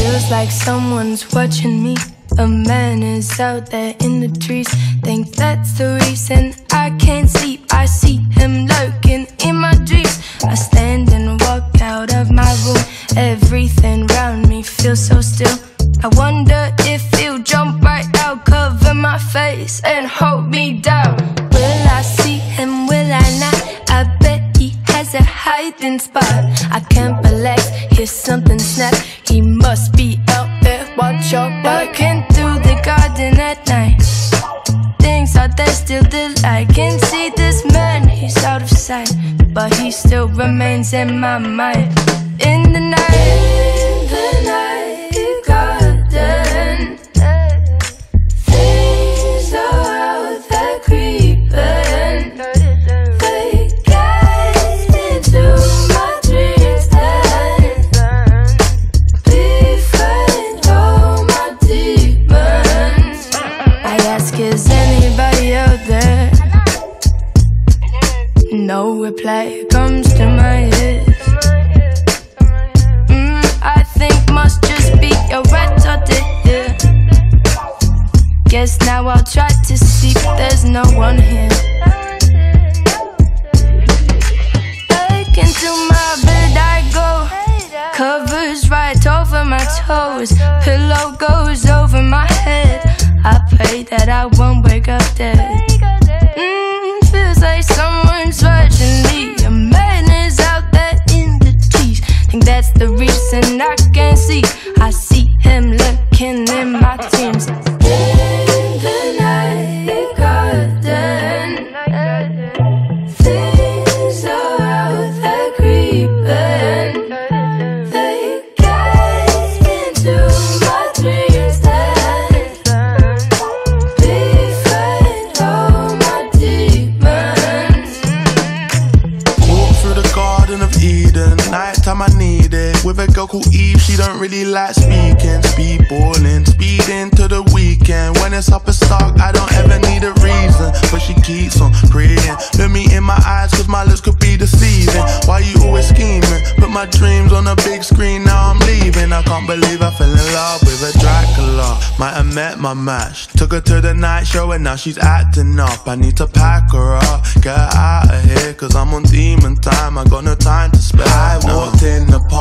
Feels like someone's watching me. A man is out there in the trees. Think that's the reason I can't sleep. I see him lurking in my dreams. I stand and walk out of my room. Everything around me feels so still. I wonder if he'll jump right out, cover my face and hold me down. Will I see him, will I not? I bet he has a hiding spot. I can't relax, hear something snap. He must be out there, watch your walking through the garden at night. Things are there still that I can see this man, he's out of sight, but he still remains in my mind. In the night garden, things are out there creeping. They get into my dreams and befriend all my demons. I ask, is anybody out there? No reply comes to my ears. I think must just be a rat or dear. Guess now I'll try to sleep, there's no one here. Back into my bed I go. Covers right over my toes. Pillow goes over my head. I pray that I won't wake up dead. Feels like someone's watching me. A man is out there in the trees. Think that's the reason I can't see. I see him looking in my dreams. In the night garden, things are out there creeping. They get into my dreams and befriend all my demons. Walk through the Garden of Eden, nighttime I need it. With a girl called Eve, she don't really like speaking. Speedballing, speeding to the weekend. When it's up and stuck, I don't ever need a reason, but she keeps on praying. Look me in my eyes, cause my looks could be deceiving. Why you always scheming? Put my dreams on a big screen, now I'm leaving. I can't believe I fell in love with a Dracula. Might have met my match. Took her to the night show and now she's acting up. I need to pack her up, get her out of here, cause I'm on demon time. I got no time to spare. I walked in the park